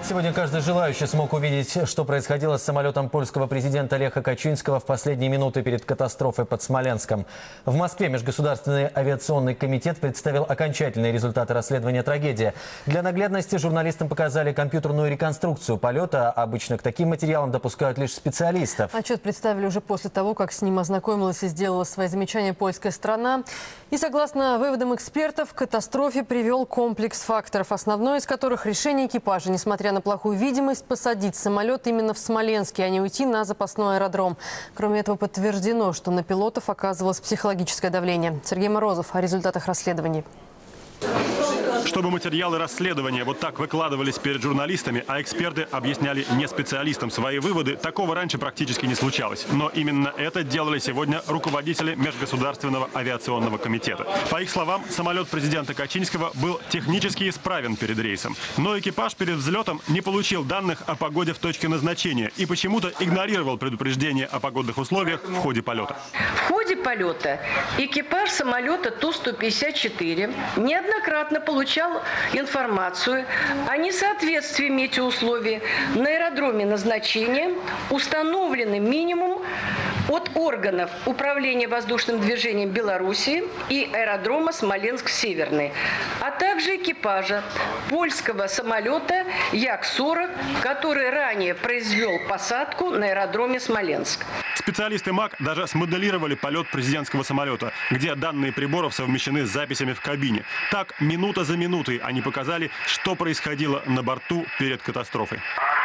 Сегодня каждый желающий смог увидеть, что происходило с самолетом польского президента Леха Качинского в последние минуты перед катастрофой под Смоленском. В Москве Межгосударственный авиационный комитет представил окончательные результаты расследования трагедии. Для наглядности журналистам показали компьютерную реконструкцию полета. Обычно к таким материалам допускают лишь специалистов. Отчет представили уже после того, как с ним ознакомилась и сделала свои замечания польская сторона. И согласно выводам экспертов, к катастрофе привел комплекс факторов, основной из которых решение экипажа, несмотря на плохую видимость, посадить самолет именно в Смоленске, а не уйти на запасной аэродром. Кроме этого, подтверждено, что на пилотов оказывалось психологическое давление. Сергей Морозов о результатах расследований. Чтобы материалы расследования вот так выкладывались перед журналистами, а эксперты объясняли не специалистам свои выводы, такого раньше практически не случалось. Но именно это делали сегодня руководители Межгосударственного авиационного комитета. По их словам, самолет президента Качинского был технически исправен перед рейсом. Но экипаж перед взлетом не получил данных о погоде в точке назначения и почему-то игнорировал предупреждение о погодных условиях в ходе полета. В ходе полета экипаж самолета Ту-154 неоднократно получал информацию о несоответствии метеоусловий на аэродроме назначения, установленный минимум от органов управления воздушным движением Беларуси и аэродрома Смоленск-Северный, а также экипажа польского самолета Як-40, который ранее произвел посадку на аэродроме Смоленск. Специалисты МАК даже смоделировали полет президентского самолета, где данные приборов совмещены с записями в кабине. Так, минута за минутой они показали, что происходило на борту перед катастрофой.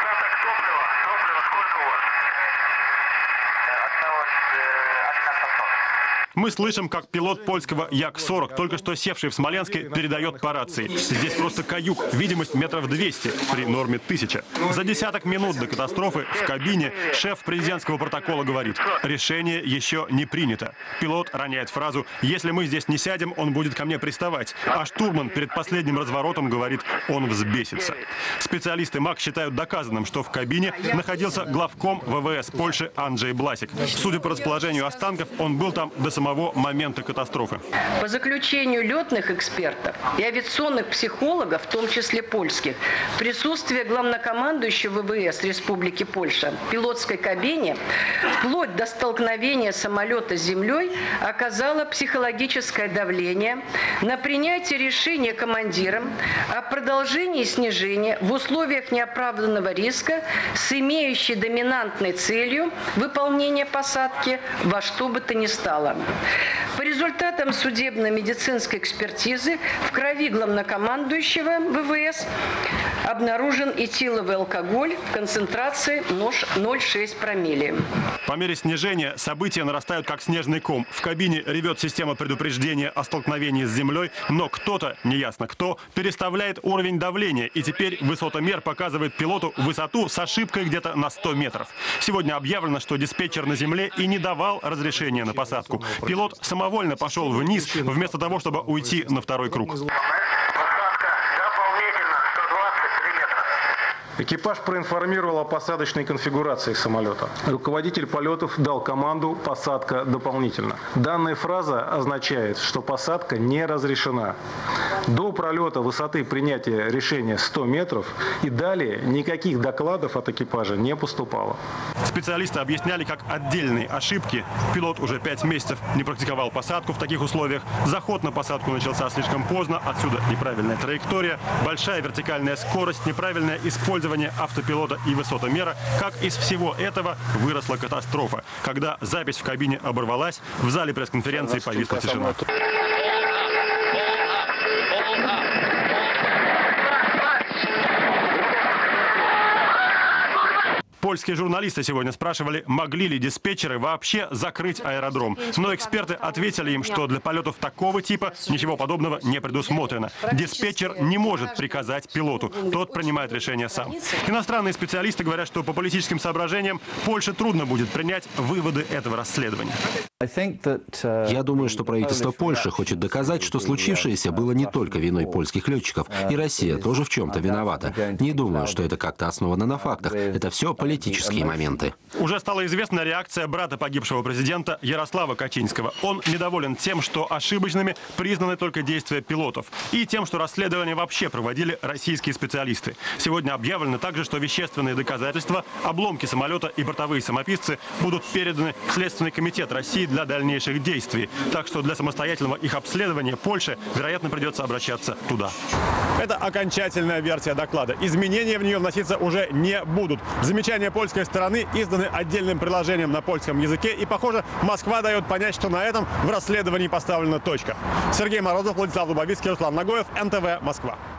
Мы слышим, как пилот польского Як-40, только что севший в Смоленске, передает по рации. Здесь просто каюк, видимость метров 200, при норме 1000. За десяток минут до катастрофы в кабине шеф президентского протокола говорит: решение еще не принято. Пилот роняет фразу: если мы здесь не сядем, он будет ко мне приставать. А штурман перед последним разворотом говорит: он взбесится. Специалисты МАК считают доказанным, что в кабине находился главком ВВС Польши Анджей Бласик. Судя по расположению останков, он был там до самого момента катастрофы. По заключению летных экспертов и авиационных психологов, в том числе польских, присутствие главнокомандующего ВВС Республики Польша в пилотской кабине вплоть до столкновения самолета с землей оказало психологическое давление на принятие решения командиром о продолжении снижения в условиях неоправданного риска с имеющей доминантной целью выполнения посадки во что бы то ни стало. По результатам судебно-медицинской экспертизы в крови главнокомандующего ВВС обнаружен этиловый алкоголь в концентрации 0,6 промилле. По мере снижения события нарастают как снежный ком. В кабине ревет система предупреждения о столкновении с землей, но кто-то, неясно кто, переставляет уровень давления, и теперь высотомер показывает пилоту высоту с ошибкой где-то на 100 метров. Сегодня объявлено, что диспетчер на земле и не давал разрешения на посадку. Пилот самовольно пошел вниз, вместо того, чтобы уйти на второй круг. Экипаж проинформировал о посадочной конфигурации самолета. Руководитель полетов дал команду «посадка дополнительно». Данная фраза означает, что посадка не разрешена. До пролета высоты принятия решения 100 метров и далее никаких докладов от экипажа не поступало. Специалисты объясняли, как отдельные ошибки. Пилот уже 5 месяцев не практиковал посадку в таких условиях. Заход на посадку начался слишком поздно, отсюда неправильная траектория, большая вертикальная скорость, неправильное использование автопилота и высотомера. Как из всего этого выросла катастрофа. Когда запись в кабине оборвалась, в зале пресс-конференции повисла тишина. Польские журналисты сегодня спрашивали, могли ли диспетчеры вообще закрыть аэродром. Но эксперты ответили им, что для полетов такого типа ничего подобного не предусмотрено. Диспетчер не может приказать пилоту. Тот принимает решение сам. Иностранные специалисты говорят, что по политическим соображениям Польше трудно будет принять выводы этого расследования. Я думаю, что правительство Польши хочет доказать, что случившееся было не только виной польских летчиков, и Россия тоже в чем-то виновата. Не думаю, что это как-то основано на фактах. Это все политические моменты. Уже стала известна реакция брата погибшего президента Ярослава Качинского. Он недоволен тем, что ошибочными признаны только действия пилотов, и тем, что расследование вообще проводили российские специалисты. Сегодня объявлено также, что вещественные доказательства, обломки самолета и бортовые самописцы будут переданы в Следственный комитет России для дальнейших действий. Так что для самостоятельного их обследования Польше, вероятно, придется обращаться туда. Это окончательная версия доклада. Изменения в нее вноситься уже не будут. Замечания польской стороны изданы отдельным приложением на польском языке. И, похоже, Москва дает понять, что на этом в расследовании поставлена точка. Сергей Морозов, Владислав Дубовицкий, Руслан Нагоев, НТВ, Москва.